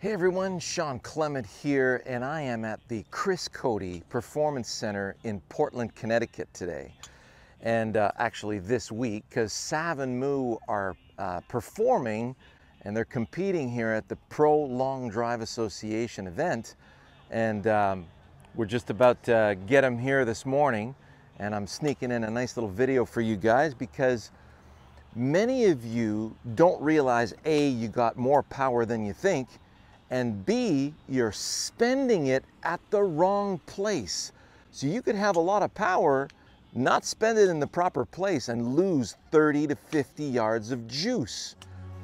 Hey everyone, Shawn Clement here, and I am at the COTE'S Performance Center in Portland, Connecticut today. And actually this week, because Sav and Moo are performing and they're competing here at the Pro Long Drive Association event. And we're just about to get them here this morning. And I'm sneaking in a nice little video for you guys because many of you don't realize A, you got more power than you think, and B, you're spending it at the wrong place. So you could have a lot of power, not spend it in the proper place, and lose 30 to 50 yards of juice.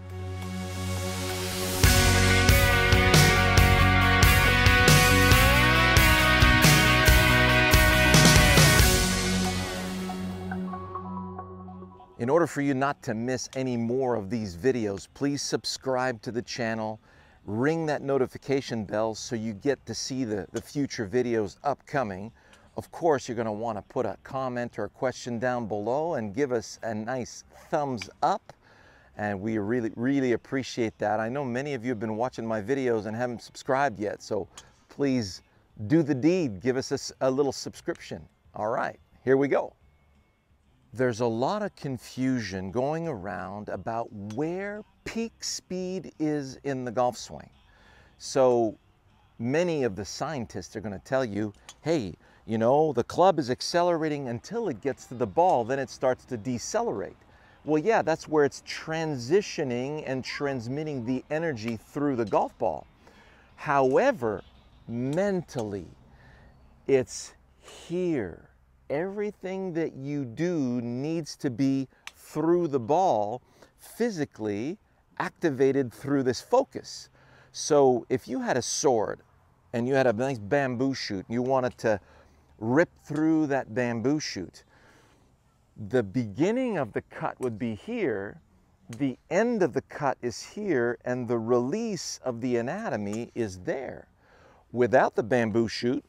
In order for you not to miss any more of these videos, please subscribe to the channel. Ring that notification bell so you get to see the future videos upcoming. Of course, you're going to want to put a comment or a question down below and give us a nice thumbs up. And we really appreciate that. I know many of you have been watching my videos and haven't subscribed yet, so please do the deed. Give us a little subscription. All right, here we go. There's a lot of confusion going around about where peak speed is in the golf swing. So many of the scientists are going to tell you, hey, you know, the club is accelerating until it gets to the ball, then it starts to decelerate. Well, yeah, that's where it's transitioning and transmitting the energy through the golf ball. However, mentally, it's here. Everything that you do needs to be through the ball, physically activated through this focus. So if you had a sword and you had a nice bamboo shoot, and you wanted to rip through that bamboo shoot, the beginning of the cut would be here, the end of the cut is here, and the release of the anatomy is there. Without the bamboo shoot,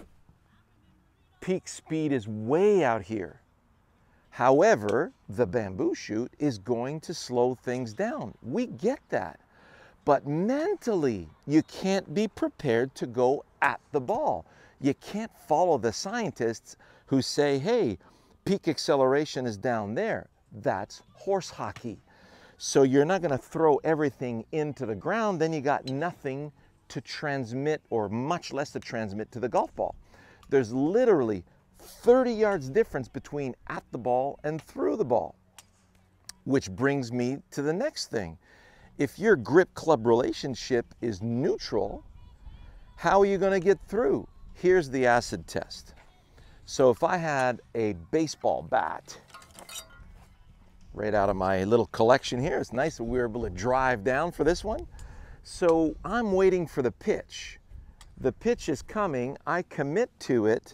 peak speed is way out here. However, the bamboo shoot is going to slow things down. We get that. But mentally, you can't be prepared to go at the ball. You can't follow the scientists who say, hey, peak acceleration is down there. That's horse hockey. So you're not going to throw everything into the ground, then you got nothing to transmit, or much less to transmit to the golf ball. There's literally 30 yards difference between at the ball and through the ball. Which brings me to the next thing. If your grip-club relationship is neutral, how are you going to get through? Here's the acid test. So if I had a baseball bat, right out of my little collection here, it's nice that we were able to drive down for this one. So I'm waiting for the pitch. The pitch is coming, I commit to it,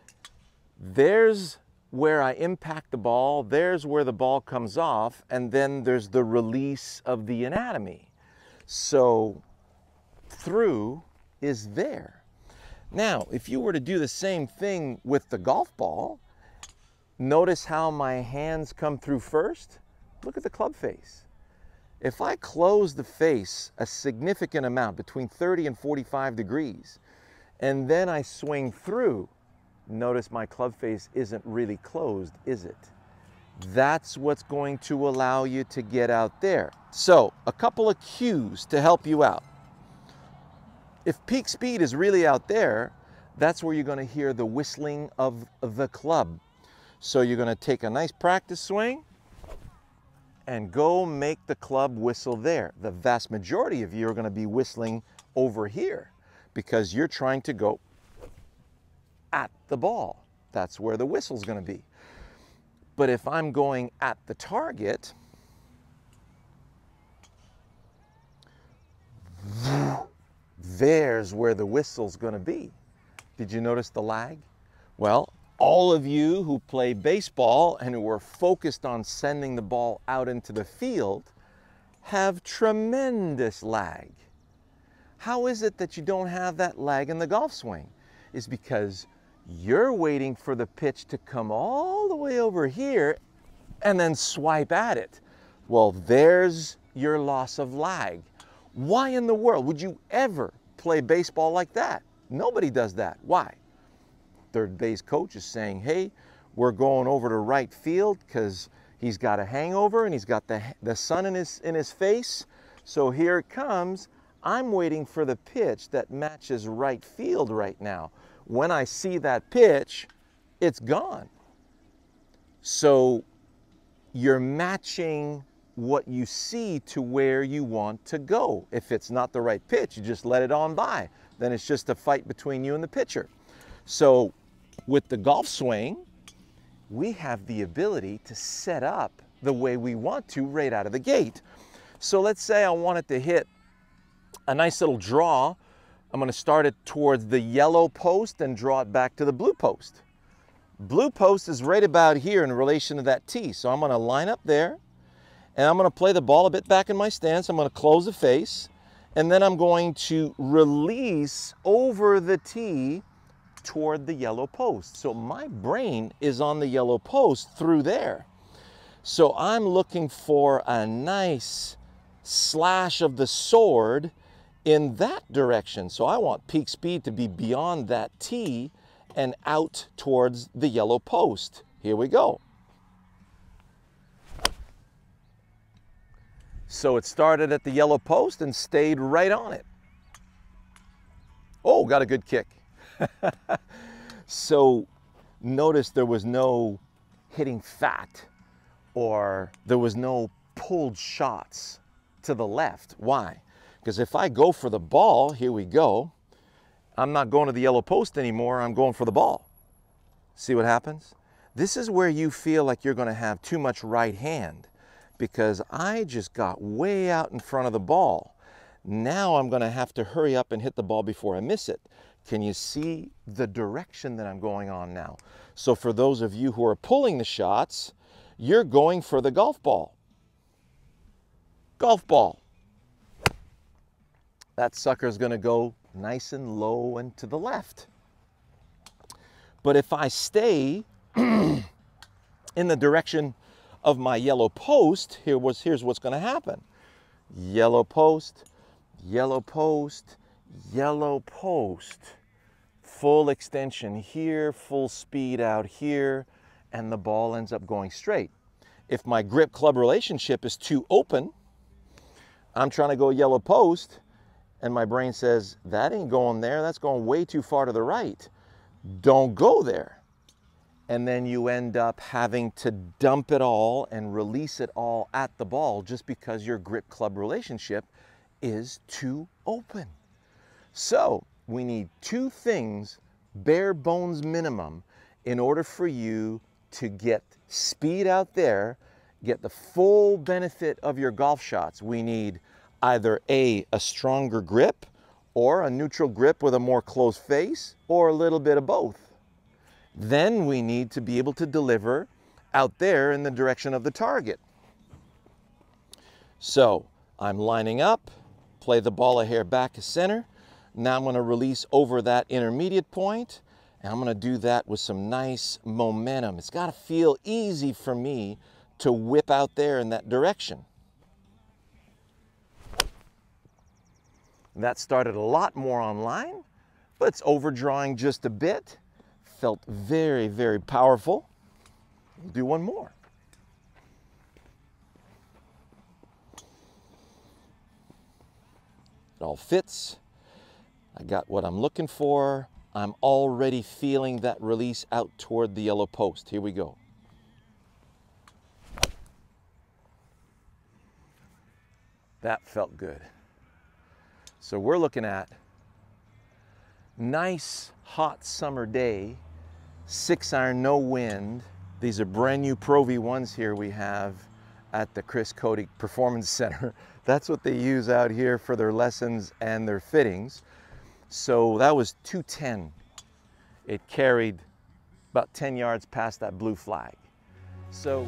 there's where I impact the ball, there's where the ball comes off, and then there's the release of the anatomy. So through is there. Now, if you were to do the same thing with the golf ball, notice how my hands come through first. Look at the club face. If I close the face a significant amount, between 30 and 45 degrees, and then I swing through, notice my club face isn't really closed, is it? That's what's going to allow you to get out there. So, a couple of cues to help you out. If peak speed is really out there, that's where you're going to hear the whistling of the club. So you're going to take a nice practice swing, and go make the club whistle there. The vast majority of you are going to be whistling over here because you're trying to go at the ball. That's where the whistle's going to be. But if I'm going at the target, there's where the whistle's going to be. Did you notice the lag? Well, all of you who play baseball and who are focused on sending the ball out into the field have tremendous lag. How is it that you don't have that lag in the golf swing? It's because you're waiting for the pitch to come all the way over here and then swipe at it. Well, there's your loss of lag. Why in the world would you ever play baseball like that? Nobody does that. Why? Third base coach is saying, hey, we're going over to right field because he's got a hangover and he's got the sun in his face. So here it comes. I'm waiting for the pitch that matches right field right now. When I see that pitch, it's gone. So you're matching what you see to where you want to go. If it's not the right pitch, you just let it on by. Then it's just a fight between you and the pitcher. So with the golf swing, we have the ability to set up the way we want to right out of the gate. So let's say I wanted to hit a nice little draw. I'm going to start it towards the yellow post and draw it back to the blue post. Blue post is right about here in relation to that tee. So I'm going to line up there and I'm going to play the ball a bit back in my stance. I'm going to close the face and then I'm going to release over the tee toward the yellow post. So my brain is on the yellow post through there. So I'm looking for a nice slash of the sword in that direction. So I want peak speed to be beyond that tee and out towards the yellow post. Here we go. So it started at the yellow post and stayed right on it. Oh, got a good kick. So notice there was no hitting fat or there was no pulled shots to the left. Why? Because if I go for the ball, here we go, I'm not going to the yellow post anymore, I'm going for the ball. See what happens? This is where you feel like you're going to have too much right hand because I just got way out in front of the ball. Now I'm going to have to hurry up and hit the ball before I miss it. Can you see the direction that I'm going on now? So for those of you who are pulling the shots, you're going for the golf ball. Golf ball. That sucker's going to go nice and low and to the left. But if I stay in the direction of my yellow post, here's what's going to happen. Yellow post, yellow post, yellow post. Full extension here, full speed out here, and the ball ends up going straight. If my grip club relationship is too open, I'm trying to go yellow post, and my brain says, that ain't going there, that's going way too far to the right. Don't go there. And then you end up having to dump it all and release it all at the ball just because your grip club relationship is too open. So we need two things, bare bones minimum, in order for you to get speed out there, get the full benefit of your golf shots. We need either a stronger grip or a neutral grip with a more closed face or a little bit of both. Then we need to be able to deliver out there in the direction of the target. So I'm lining up, play the ball a hair back to center. Now I'm going to release over that intermediate point, and I'm going to do that with some nice momentum. It's got to feel easy for me to whip out there in that direction. That started a lot more online, but it's overdrawing just a bit. Felt very, very powerful. We'll do one more. It all fits. I got what I'm looking for. I'm already feeling that release out toward the yellow post. Here we go. That felt good. So we're looking at nice hot summer day, 6-iron, no wind. These are brand new Pro V1s here we have at the Chris Cody Performance Center. That's what they use out here for their lessons and their fittings. So that was 210. It carried about 10 yards past that blue flag. So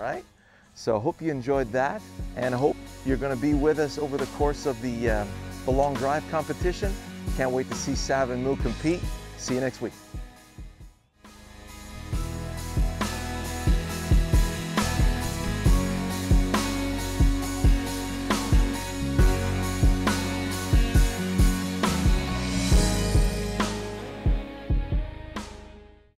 right? So hope you enjoyed that, and hope you're going to be with us over the course of the long drive competition. Can't wait to see Sav and Moo compete. See you next week.